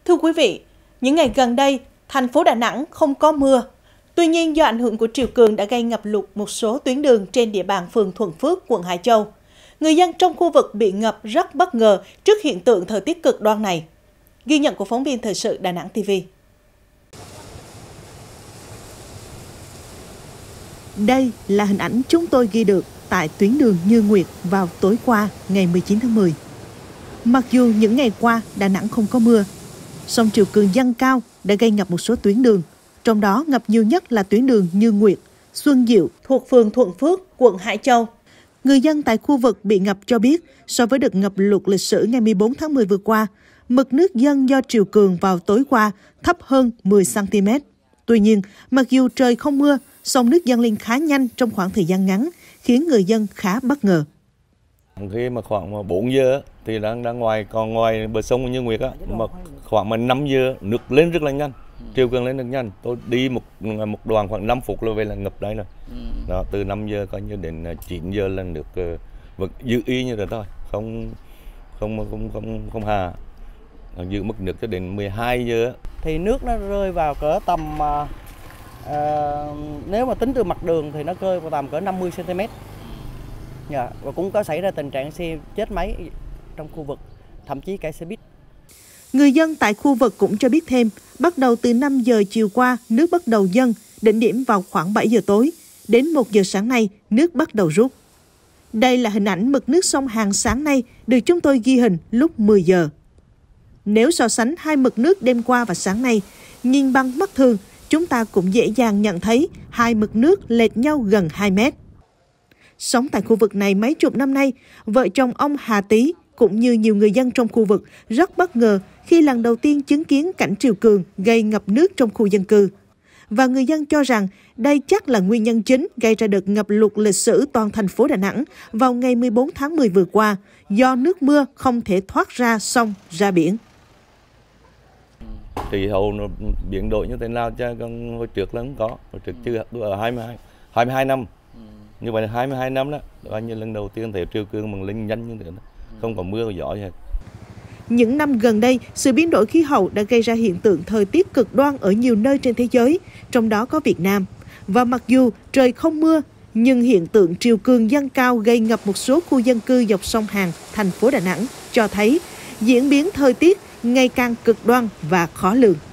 Thưa quý vị, những ngày gần đây, thành phố Đà Nẵng không có mưa. Tuy nhiên, do ảnh hưởng của triều cường đã gây ngập lụt một số tuyến đường trên địa bàn phường Thuận Phước, quận Hải Châu. Người dân trong khu vực bị ngập rất bất ngờ trước hiện tượng thời tiết cực đoan này. Ghi nhận của phóng viên thời sự Đà Nẵng TV. Đây là hình ảnh chúng tôi ghi được tại tuyến đường Như Nguyệt vào tối qua ngày 19 tháng 10. Mặc dù những ngày qua Đà Nẵng không có mưa, song triều cường dâng cao đã gây ngập một số tuyến đường. Trong đó ngập nhiều nhất là tuyến đường Như Nguyệt, Xuân Diệu thuộc phường Thuận Phước, quận Hải Châu. Người dân tại khu vực bị ngập cho biết, so với đợt ngập lụt lịch sử ngày 14 tháng 10 vừa qua, mực nước dâng do triều cường vào tối qua thấp hơn 10 cm. Tuy nhiên, mặc dù trời không mưa, song nước dâng lên khá nhanh trong khoảng thời gian ngắn, khiến người dân khá bất ngờ. Khi mà khoảng 4 giờ thì đang ngoài bờ sông Như Nguyệt á, mà khoảng 5 giờ nước lên rất là nhanh, triều cường lên rất nhanh. Tôi đi một đoạn khoảng 5 phút là về là ngập đấy rồi. Đó, từ 5 giờ coi như đến 9 giờ là nước vẫn giữ y như thế thôi, không hà. Giữ mức nước cho đến 12 giờ. Thì nước nó rơi vào cỡ tầm nếu mà tính từ mặt đường thì nó rơi vào tầm cỡ 50 cm. Và cũng có xảy ra tình trạng xe chết máy trong khu vực, thậm chí cả xe buýt. Người dân tại khu vực cũng cho biết thêm, bắt đầu từ 5 giờ chiều qua, nước bắt đầu dâng, đỉnh điểm vào khoảng 7 giờ tối. Đến 1 giờ sáng nay, nước bắt đầu rút. Đây là hình ảnh mực nước sông Hàn sáng nay được chúng tôi ghi hình lúc 10 giờ. Nếu so sánh hai mực nước đêm qua và sáng nay, nhìn bằng mắt thường, chúng ta cũng dễ dàng nhận thấy hai mực nước lệch nhau gần 2 mét. Sống tại khu vực này mấy chục năm nay, vợ chồng ông Hà Tý cũng như nhiều người dân trong khu vực rất bất ngờ khi lần đầu tiên chứng kiến cảnh triều cường gây ngập nước trong khu dân cư. Và người dân cho rằng đây chắc là nguyên nhân chính gây ra đợt ngập lụt lịch sử toàn thành phố Đà Nẵng vào ngày 14 tháng 10 vừa qua, do nước mưa không thể thoát ra sông, ra biển. Khí hậu nó biến đổi như thế nào chứ còn hồi trước là không có, hồi trước chưa ở 22 năm. Như vậy là 22 năm đó, coi như lần đầu tiên thấy triều cường bằng lên nhanh như thế đó. Không có mưa, có gió gì hết. Những năm gần đây, sự biến đổi khí hậu đã gây ra hiện tượng thời tiết cực đoan ở nhiều nơi trên thế giới, trong đó có Việt Nam. Và mặc dù trời không mưa, nhưng hiện tượng triều cường dâng cao gây ngập một số khu dân cư dọc sông Hàn, thành phố Đà Nẵng, cho thấy diễn biến thời tiết ngày càng cực đoan và khó lường.